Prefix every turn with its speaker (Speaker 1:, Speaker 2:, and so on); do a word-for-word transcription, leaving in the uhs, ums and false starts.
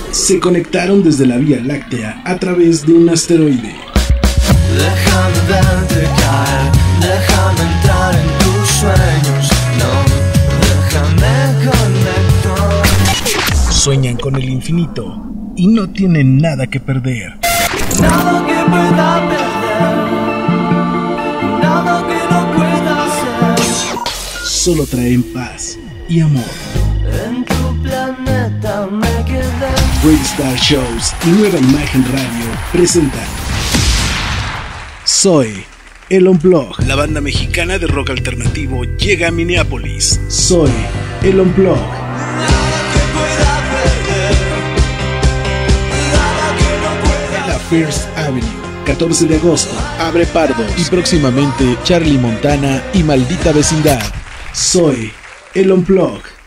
Speaker 1: se conectaron desde la Vía Láctea a través de un asteroide.
Speaker 2: Déjame verte caer, déjame entrar en tus sueños, no, déjame conectar.
Speaker 1: Sueñan con el infinito y no tienen nada que perder.
Speaker 2: Nada que pueda perder, nada que no pueda hacer.
Speaker 1: Solo traen paz y amor.
Speaker 2: En tu planeta me quedé.
Speaker 1: Great Star Shows y Nueva Imagen Radio presentan Zoe, el Unplugged. La banda mexicana de rock alternativo llega a Minneapolis. Zoe, el Unplugged.
Speaker 2: Nada que pueda perder, nada que no pueda.
Speaker 1: En la First Avenue, catorce de agosto, Abre Pardos. Y próximamente Charlie Montana y Maldita Vecindad. Zoe, el Unplugged.